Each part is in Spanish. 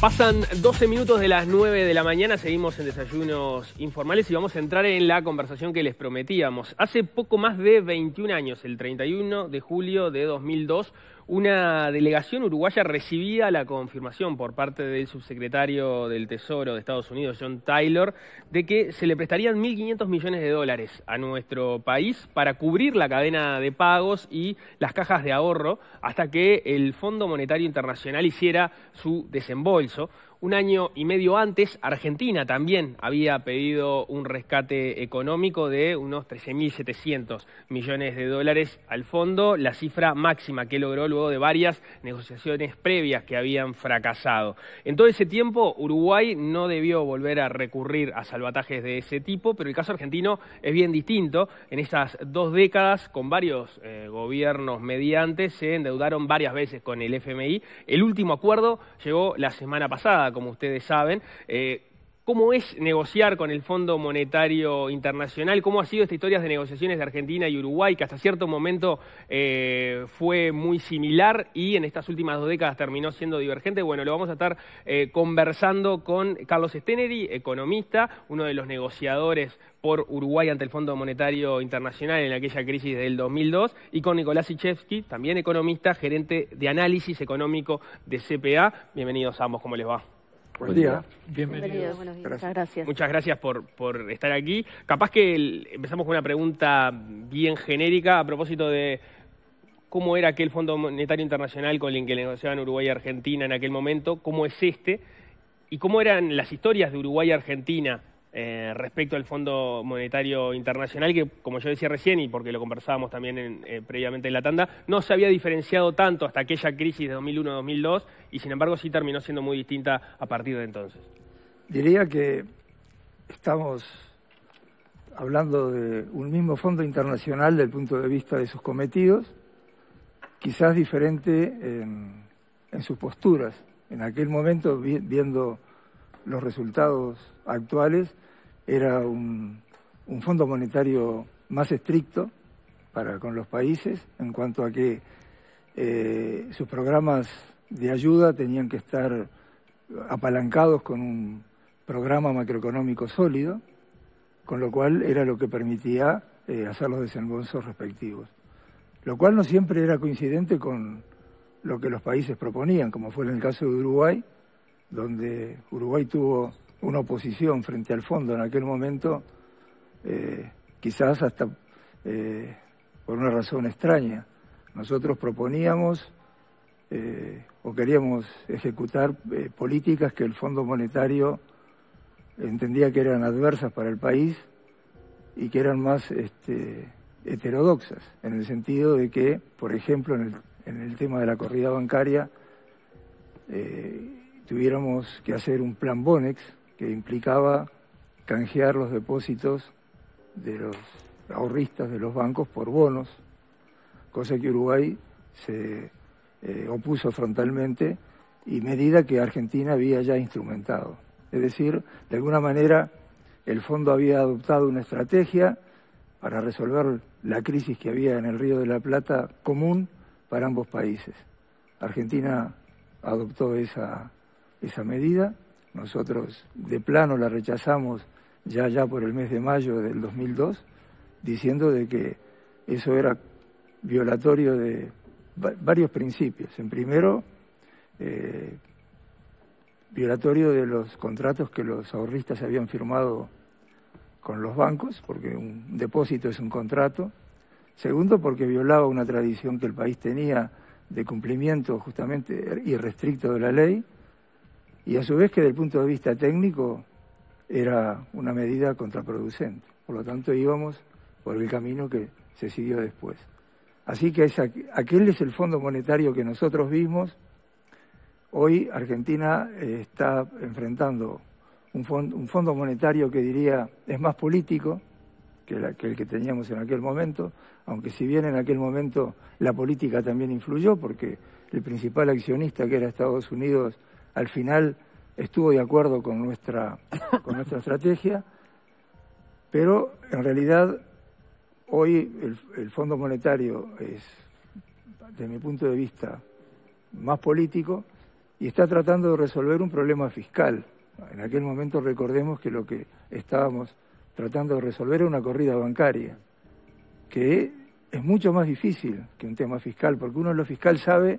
Pasan 12 minutos de las 9 de la mañana, seguimos en Desayunos Informales y vamos a entrar en la conversación que les prometíamos. Hace poco más de 21 años, el 31 de julio de 2002, una delegación uruguaya recibía la confirmación por parte del subsecretario del Tesoro de Estados Unidos, John Taylor, de que se le prestarían 1.500 millones de dólares a nuestro país para cubrir la cadena de pagos y las cajas de ahorro hasta que el Fondo Monetario Internacional hiciera su desembolso. Un año y medio antes, Argentina también había pedido un rescate económico de unos 13.700 millones de dólares al fondo, la cifra máxima que logró luego de varias negociaciones previas que habían fracasado. En todo ese tiempo, Uruguay no debió volver a recurrir a salvatajes de ese tipo, pero el caso argentino es bien distinto. En esas 2 décadas, con varios gobiernos mediantes, se endeudaron varias veces con el FMI. El último acuerdo llegó la semana pasada, como ustedes saben. ¿Cómo es negociar con el Fondo Monetario Internacional? ¿Cómo ha sido esta historia de negociaciones de Argentina y Uruguay, que hasta cierto momento fue muy similar y en estas últimas 2 décadas terminó siendo divergente? Bueno, lo vamos a estar conversando con Carlos Steneri, economista, uno de los negociadores por Uruguay ante el Fondo Monetario Internacional en aquella crisis del 2002, y con Nicolás Sichevsky, también economista, gerente de análisis económico de CPA. Bienvenidos a ambos, ¿cómo les va? Buen día. Bienvenidos. Buenos días. Gracias. Muchas gracias por estar aquí. Capaz que empezamos con una pregunta bien genérica a propósito de cómo era aquel Fondo Monetario Internacional con el que negociaban Uruguay y Argentina en aquel momento, cómo es este, y cómo eran las historias de Uruguay y Argentina respecto al Fondo Monetario Internacional, que, como yo decía recién, y porque lo conversábamos también previamente en la tanda, no se había diferenciado tanto hasta aquella crisis de 2001-2002, y sin embargo sí terminó siendo muy distinta a partir de entonces. Diría que estamos hablando de un mismo fondo internacional desde el punto de vista de sus cometidos, quizás diferente en sus posturas. En aquel momento, viendo los resultados actuales, era un fondo monetario más estricto con los países en cuanto a que sus programas de ayuda tenían que estar apalancados con un programa macroeconómico sólido, con lo cual era lo que permitía hacer los desembolsos respectivos. Lo cual no siempre era coincidente con lo que los países proponían, como fue en el caso de Uruguay, donde Uruguay tuvo una oposición frente al fondo en aquel momento, quizás hasta por una razón extraña. Nosotros proponíamos o queríamos ejecutar políticas que el Fondo Monetario entendía que eran adversas para el país y que eran más heterodoxas, en el sentido de que, por ejemplo, en el tema de la corrida bancaria, tuviéramos que hacer un plan Bonex que implicaba canjear los depósitos de los ahorristas de los bancos por bonos, cosa que Uruguay se opuso frontalmente, y medida que Argentina había ya instrumentado. Es decir, de alguna manera el fondo había adoptado una estrategia para resolver la crisis que había en el Río de la Plata común para ambos países. Argentina adoptó esa medida, nosotros de plano la rechazamos ya por el mes de mayo del 2002, diciendo de que eso era violatorio de varios principios. En primero, violatorio de los contratos que los ahorristas habían firmado con los bancos, porque un depósito es un contrato. Segundo, porque violaba una tradición que el país tenía de cumplimiento justamente irrestricto de la ley, y a su vez que desde el punto de vista técnico era una medida contraproducente. Por lo tanto, íbamos por el camino que se siguió después. Así que aquel es el Fondo Monetario que nosotros vimos. Hoy Argentina está enfrentando un fondo monetario que diría es más político que el que teníamos en aquel momento, aunque si bien en aquel momento la política también influyó, porque el principal accionista, que era Estados Unidos, al final estuvo de acuerdo con nuestra estrategia, pero en realidad hoy el Fondo Monetario es, desde mi punto de vista, más político, y está tratando de resolver un problema fiscal. En aquel momento recordemos que lo que estábamos tratando de resolver era una corrida bancaria, que es mucho más difícil que un tema fiscal, porque uno en lo fiscal sabe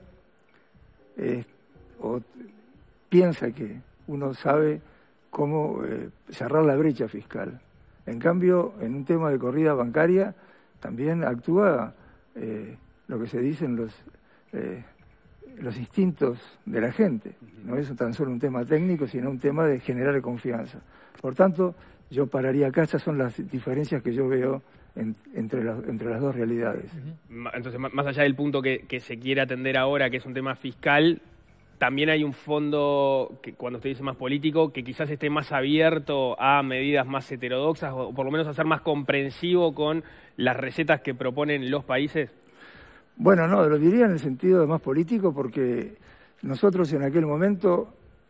o piensa que uno sabe cómo cerrar la brecha fiscal. En cambio, en un tema de corrida bancaria también actúa lo que se dicen los instintos de la gente. No es tan solo un tema técnico, sino un tema de generar confianza. Por tanto, yo pararía acá. Estas son las diferencias que yo veo entre las dos realidades. Entonces, más allá del punto que se quiere atender ahora, que es un tema fiscal, también hay un fondo, que cuando usted dice más político, que quizás esté más abierto a medidas más heterodoxas, o por lo menos a ser más comprensivo con las recetas que proponen los países. Bueno, no, lo diría en el sentido de más político, porque nosotros en aquel momento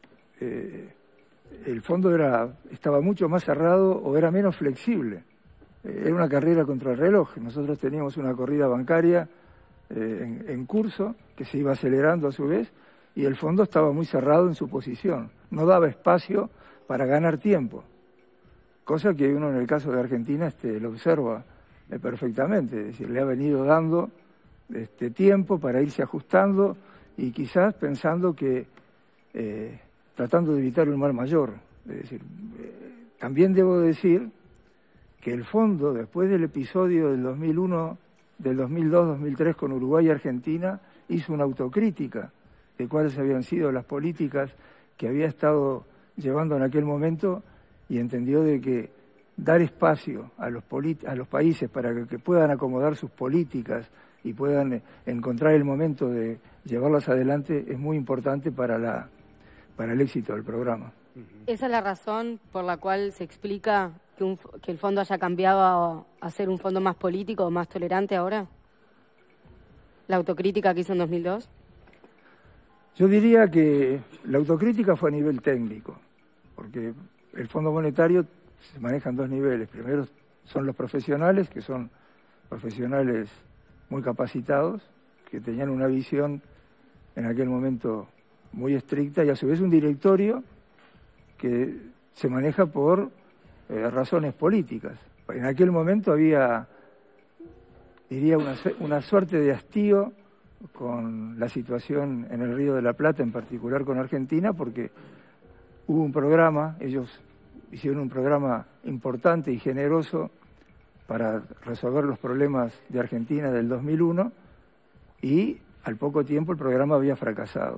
el fondo estaba mucho más cerrado o era menos flexible. Era una carrera contra el reloj. Nosotros teníamos una corrida bancaria en curso que se iba acelerando a su vez, y el fondo estaba muy cerrado en su posición. No daba espacio para ganar tiempo, cosa que uno en el caso de Argentina lo observa perfectamente. Es decir, le ha venido dando tiempo para irse ajustando y quizás pensando que tratando de evitar un mal mayor. Es decir, también debo decir que el fondo, después del episodio del 2001, del 2002-2003 con Uruguay y Argentina, hizo una autocrítica de cuáles habían sido las políticas que había estado llevando en aquel momento, y entendió de que dar espacio a los países para que puedan acomodar sus políticas y puedan encontrar el momento de llevarlas adelante es muy importante para el éxito del programa. ¿Esa es la razón por la cual se explica que el fondo haya cambiado a ser un fondo más político o más tolerante ahora? ¿La autocrítica que hizo en 2002? Yo diría que la autocrítica fue a nivel técnico, porque el Fondo Monetario se maneja en dos niveles. Primero son los profesionales, que son profesionales muy capacitados, que tenían una visión en aquel momento muy estricta, y a su vez un directorio que se maneja por razones políticas. En aquel momento había, diría, una suerte de hastío con la situación en el Río de la Plata, en particular con Argentina, porque hubo un programa, ellos hicieron un programa importante y generoso para resolver los problemas de Argentina del 2001, y al poco tiempo el programa había fracasado.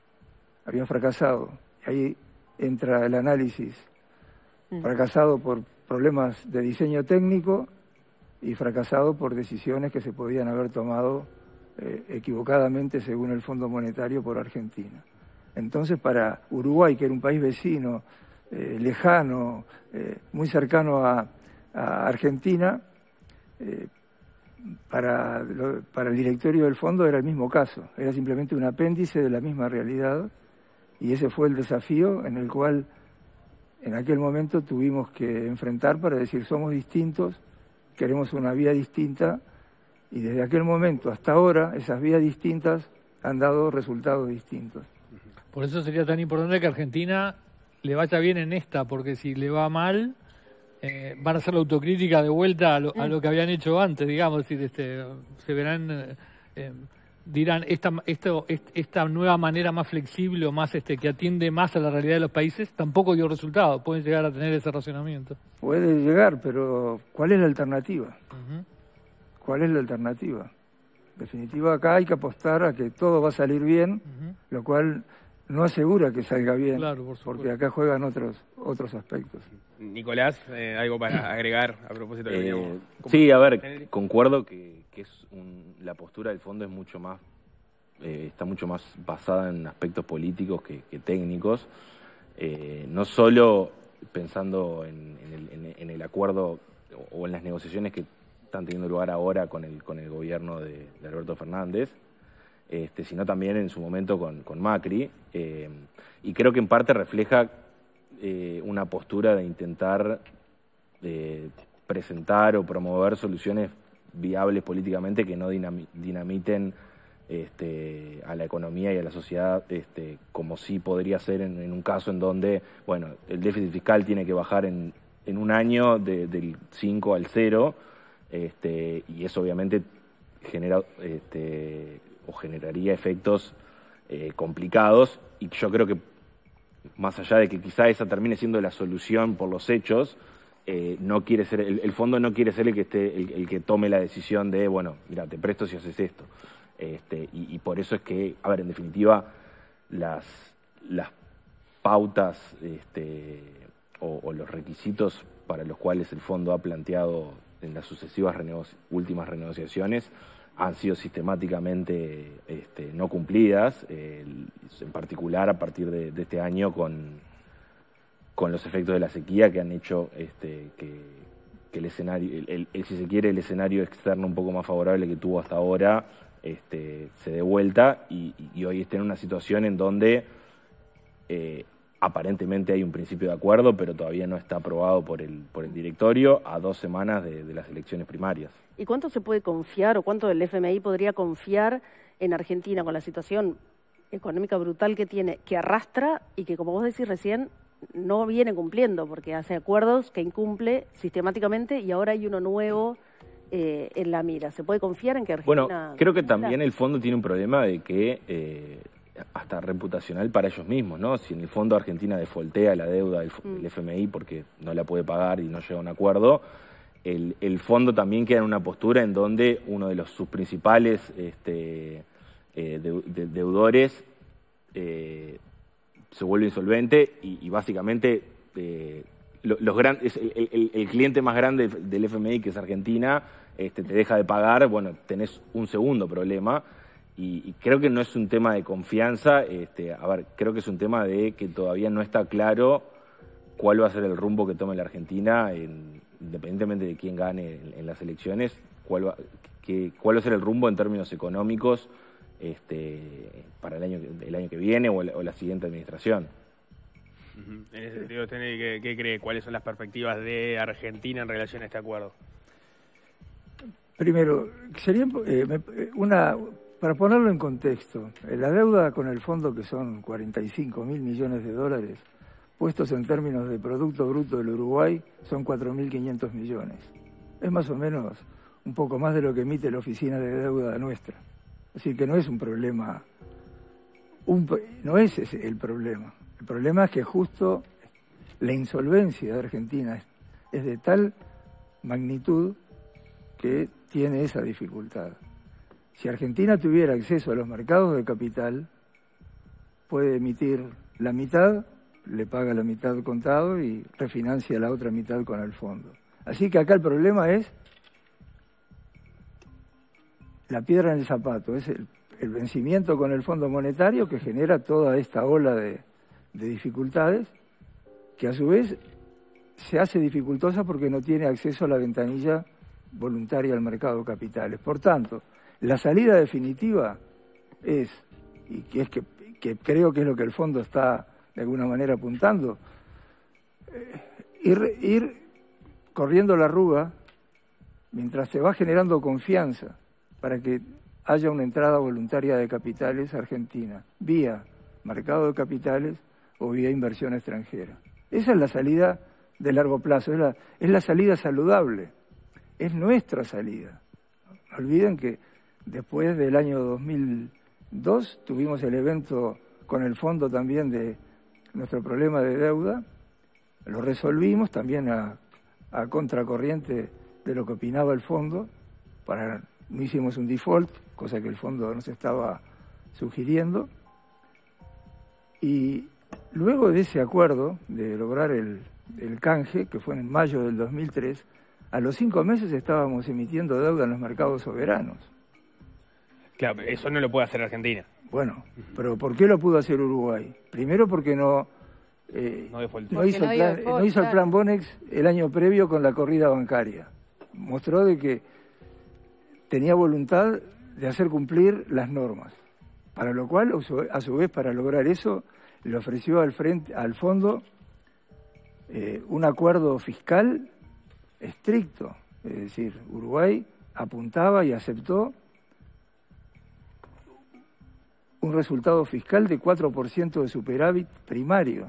Ahí entra el análisis. Fracasado por problemas de diseño técnico y fracasado por decisiones que se podían haber tomado equivocadamente, según el Fondo Monetario, por Argentina. Entonces, para Uruguay, que era un país vecino, lejano, muy cercano a Argentina, para el directorio del fondo era el mismo caso, era simplemente un apéndice de la misma realidad, y ese fue el desafío en el cual en aquel momento tuvimos que enfrentar para decir: somos distintos, queremos una vía distinta, y desde aquel momento hasta ahora esas vías distintas han dado resultados distintos. Por eso sería tan importante que Argentina le vaya bien en esta, porque si le va mal, van a hacer la autocrítica de vuelta a lo que habían hecho antes, digamos. Es decir, se verán, dirán, esta nueva manera más flexible o más que atiende más a la realidad de los países tampoco dio resultado. Pueden llegar a tener ese razonamiento. Puede llegar, pero ¿cuál es la alternativa? ¿Cuál es la alternativa? En definitiva, acá hay que apostar a que todo va a salir bien, lo cual no asegura que salga bien, claro, porque acá juegan otros aspectos. Nicolás, ¿algo para agregar a propósito de lo que Sí, a ver, concuerdo que la postura del fondo es mucho más, está mucho más basada en aspectos políticos que técnicos, no solo pensando en el acuerdo o en las negociaciones que están teniendo lugar ahora con el gobierno de Alberto Fernández, sino también en su momento con Macri, y creo que en parte refleja una postura de intentar presentar o promover soluciones viables políticamente que no dinamiten a la economía y a la sociedad, como sí podría ser en un caso en donde, bueno, el déficit fiscal tiene que bajar en un año del 5 al 0, y eso obviamente genera o generaría efectos complicados, y yo creo que más allá de que quizá esa termine siendo la solución por los hechos, no quiere ser el fondo no quiere ser el que tome la decisión de, bueno, mira, te presto si haces esto. Y por eso es que, a ver, en definitiva, las pautas o los requisitos para los cuales el fondo ha planteado en las sucesivas últimas renegociaciones han sido sistemáticamente no cumplidas, en particular a partir de este año con los efectos de la sequía que han hecho que el escenario, si se quiere, el escenario externo un poco más favorable que tuvo hasta ahora se dé vuelta y hoy está en una situación en donde aparentemente hay un principio de acuerdo, pero todavía no está aprobado por el directorio a 2 semanas de las elecciones primarias. ¿Y cuánto se puede confiar o cuánto el FMI podría confiar en Argentina con la situación económica brutal que tiene, que arrastra y que, como vos decís recién, no viene cumpliendo porque hace acuerdos que incumple sistemáticamente y ahora hay uno nuevo en la mira? ¿Se puede confiar en que Argentina... Bueno, creo que también el fondo tiene un problema de que... hasta reputacional para ellos mismos, ¿no? Si en el fondo Argentina defoltea la deuda del FMI porque no la puede pagar y no llega a un acuerdo, el fondo también queda en una postura en donde uno de sus principales deudores se vuelve insolvente y básicamente el cliente más grande del FMI, que es Argentina, te deja de pagar, bueno, tenés un segundo problema. Y creo que no es un tema de confianza, a ver, creo que es un tema de que todavía no está claro cuál va a ser el rumbo que tome la Argentina, independientemente de quién gane en las elecciones, cuál va a ser el rumbo en términos económicos para el año que viene o la siguiente administración. En ese sentido, ¿qué cree? ¿Cuáles son las perspectivas de Argentina en relación a este acuerdo? Primero, sería para ponerlo en contexto, la deuda con el fondo, que son 45.000 millones de dólares, puestos en términos de Producto Bruto del Uruguay, son 4.500 millones. Es más o menos un poco más de lo que emite la oficina de deuda nuestra. Así que no es un problema, no es ese el problema. El problema es que justo la insolvencia de Argentina es de tal magnitud que tiene esa dificultad. Si Argentina tuviera acceso a los mercados de capital, puede emitir la mitad, le paga la mitad contado y refinancia la otra mitad con el fondo. Así que acá el problema es la piedra en el zapato, es el vencimiento con el Fondo Monetario que genera toda esta ola de dificultades, que a su vez se hace dificultosa porque no tiene acceso a la ventanilla voluntaria al mercado de capitales. Por tanto, la salida definitiva es, y que creo que es lo que el fondo está de alguna manera apuntando, ir corriendo la arruga mientras se va generando confianza para que haya una entrada voluntaria de capitales a Argentina, vía mercado de capitales o vía inversión extranjera. Esa es la salida de largo plazo, es la salida saludable, es nuestra salida. No olviden que después del año 2002 tuvimos el evento con el fondo también de nuestro problema de deuda, lo resolvimos también a contracorriente de lo que opinaba el fondo, no hicimos un default, cosa que el fondo nos estaba sugiriendo, y luego de ese acuerdo de lograr el canje, que fue en mayo del 2003, a los 5 meses estábamos emitiendo deuda en los mercados soberanos. Claro, eso no lo puede hacer Argentina. Bueno, pero ¿por qué lo pudo hacer Uruguay? Primero porque no hizo el plan Bonex el año previo con la corrida bancaria. Mostró de que tenía voluntad de hacer cumplir las normas, para lo cual, a su vez, para lograr eso, le ofreció al fondo un acuerdo fiscal estricto. Es decir, Uruguay apuntaba y aceptó un resultado fiscal de 4% de superávit primario.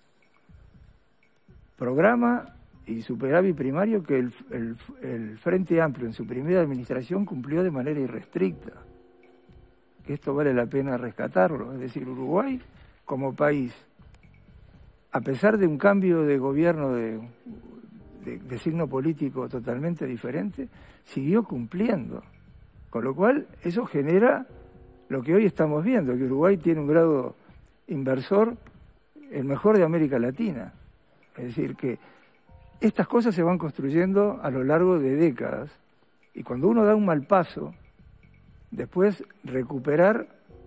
Programa y superávit primario que el Frente Amplio en su primera administración cumplió de manera irrestricta. Que esto vale la pena rescatarlo. Es decir, Uruguay como país, a pesar de un cambio de gobierno de signo político totalmente diferente, siguió cumpliendo. Con lo cual, eso genera lo que hoy estamos viendo, que Uruguay tiene un grado inversor el mejor de América Latina. Es decir, que estas cosas se van construyendo a lo largo de décadas. Y cuando uno da un mal paso, después recuperar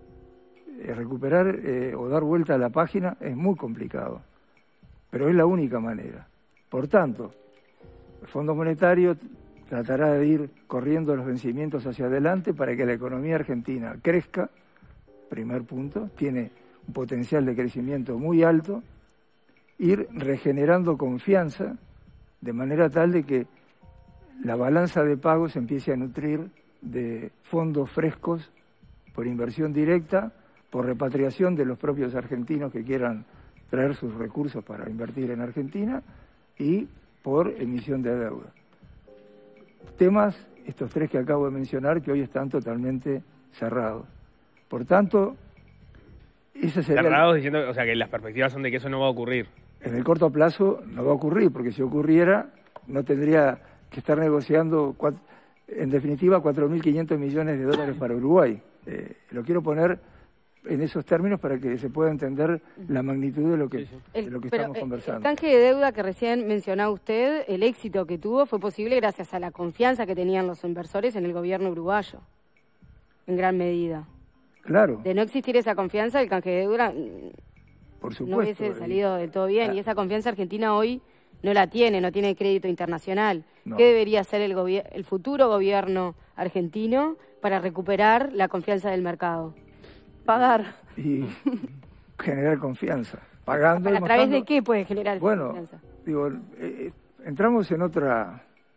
o dar vuelta a la página es muy complicado. Pero es la única manera. Por tanto, el Fondo Monetario tratará de ir corriendo los vencimientos hacia adelante para que la economía argentina crezca, primer punto, tiene un potencial de crecimiento muy alto, ir regenerando confianza de manera tal de que la balanza de pagos empiece a nutrir de fondos frescos por inversión directa, por repatriación de los propios argentinos que quieran traer sus recursos para invertir en Argentina y por emisión de deuda. Temas, estos tres que acabo de mencionar, que hoy están totalmente cerrados. Por tanto, ese sería... Cerrados diciendo, o sea, que las perspectivas son de que eso no va a ocurrir. En el corto plazo no va a ocurrir, porque si ocurriera no tendría que estar negociando, en definitiva, 4.500 millones de dólares para Uruguay. Lo quiero poner en esos términos para que se pueda entender la magnitud de lo que, estamos conversando. El canje de deuda que recién mencionaba usted, el éxito que tuvo fue posible gracias a la confianza que tenían los inversores en el gobierno uruguayo, en gran medida. Claro. De no existir esa confianza, el canje de deuda por supuesto, no hubiese salido del todo bien. Y esa confianza Argentina hoy no la tiene, no tiene crédito internacional. No. ¿Qué debería hacer el futuro gobierno argentino para recuperar la confianza del mercado? Pagar. Y generar confianza. Pagando ¿A través de qué puede generar esa confianza? Digo, entramos en otro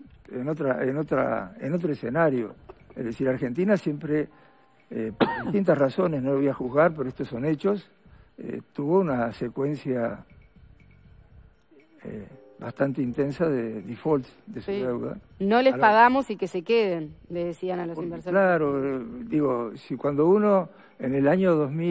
escenario. Es decir, Argentina siempre, por distintas razones, no lo voy a juzgar, pero estos son hechos, tuvo una secuencia bastante intensa de defaults de su deuda. No les pagamos y que se queden, le decían a los inversores. Claro, digo, si cuando uno en el año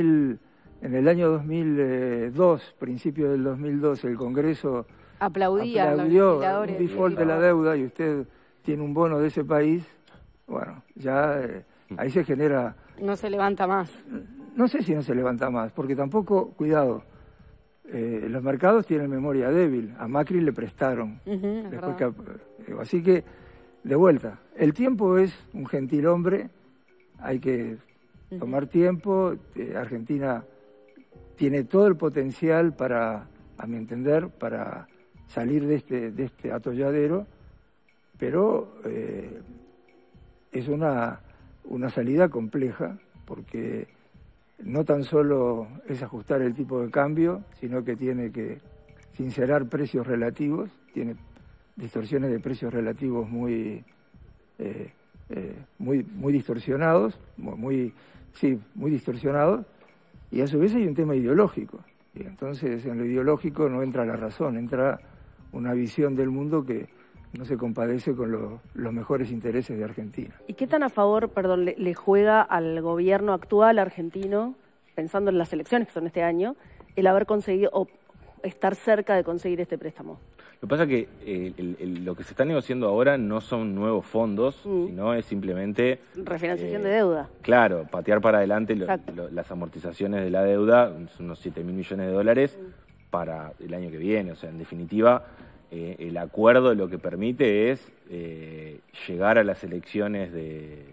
2002, principio del 2002, el Congreso aplaudió un default de la deuda y usted tiene un bono de ese país, bueno, ya ahí se genera... No se levanta más. No sé si no se levanta más, porque tampoco, cuidado, los mercados tienen memoria débil. A Macri le prestaron. Así que, de vuelta, el tiempo es un gentilhombre, hay que tomar tiempo. Argentina tiene todo el potencial para, a mi entender, para salir de este atolladero, pero es una salida compleja, porque no tan solo es ajustar el tipo de cambio, sino que tiene que sincerar precios relativos, tiene distorsiones de precios relativos muy distorsionados, muy distorsionados, y a su vez hay un tema ideológico. Y entonces en lo ideológico no entra la razón, entra una visión del mundo que no se compadece con los mejores intereses de Argentina. ¿Y qué tan a favor, le juega al gobierno actual argentino, pensando en las elecciones que son este año, el haber conseguido o estar cerca de conseguir este préstamo? Lo que pasa es que lo que se está negociando ahora no son nuevos fondos, sino es simplemente... refinanciación de deuda. Claro, patear para adelante las amortizaciones de la deuda, unos 7.000 millones de dólares para el año que viene. O sea, en definitiva... el acuerdo lo que permite es llegar a las elecciones de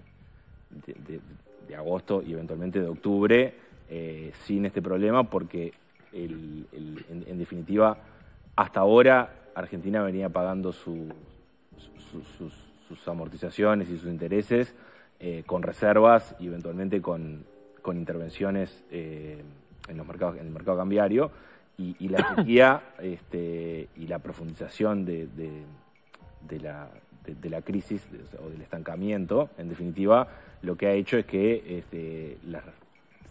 agosto y eventualmente de octubre sin este problema, porque en definitiva hasta ahora Argentina venía pagando sus amortizaciones y sus intereses con reservas y eventualmente con intervenciones en el mercado cambiario. Y la sequía y la profundización de la crisis o del estancamiento, en definitiva, lo que ha hecho es que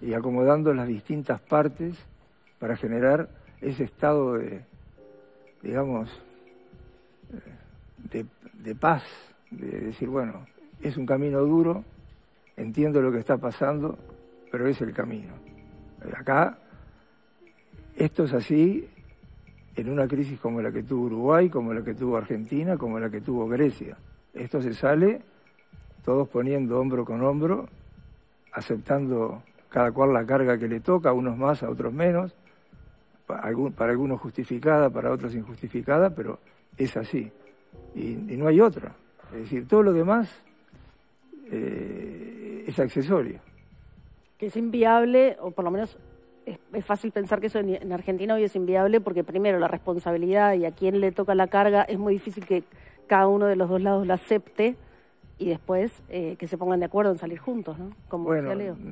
y acomodando las distintas partes para generar ese estado de, digamos, de paz, de decir, bueno, es un camino duro, entiendo lo que está pasando, pero es el camino. Acá, esto es así en una crisis como la que tuvo Uruguay, como la que tuvo Argentina, como la que tuvo Grecia. Esto se sale todos poniendo hombro con hombro, aceptando cada cual la carga que le toca, a unos más, a otros menos, para algunos justificada, para otros injustificada, pero es así. Y no hay otra. Es decir, todo lo demás es accesorio. Que es inviable, o por lo menos es fácil pensar que eso en Argentina hoy es inviable, porque primero la responsabilidad y a quién le toca la carga, es muy difícil que cada uno de los dos lados la acepte, y después que se pongan de acuerdo en salir juntos, ¿no? Como bueno, decía Leo.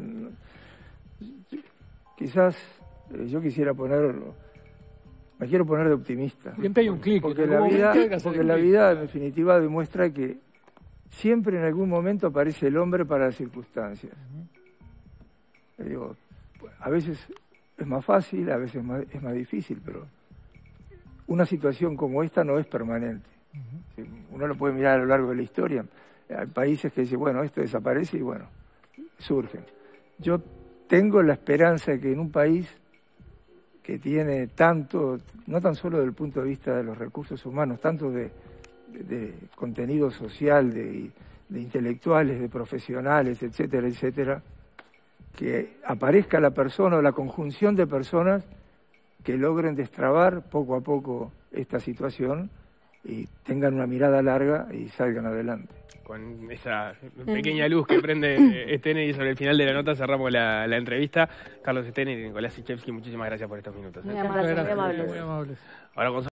Quizás yo quisiera me quiero poner de optimista. Siempre hay un clic. Porque la vida en definitiva demuestra que siempre en algún momento aparece el hombre para las circunstancias. Digo, a veces es más fácil, a veces es más difícil, pero una situación como esta no es permanente. Uno lo puede mirar a lo largo de la historia. Hay países que dicen, bueno, esto desaparece y bueno, surgen. Yo tengo la esperanza de que en un país que tiene tanto, no tan solo desde el punto de vista de los recursos humanos, tanto de contenido social, de intelectuales, de profesionales, etcétera, etcétera, que aparezca la persona o la conjunción de personas que logren destrabar poco a poco esta situación y tengan una mirada larga y salgan adelante. Con esa pequeña luz que prende Steneri sobre el final de la nota cerramos la entrevista. Carlos Steneri y Nicolás Sichevsky, muchísimas gracias por estos minutos. Muchas gracias, muy amables. Muy amables. Ahora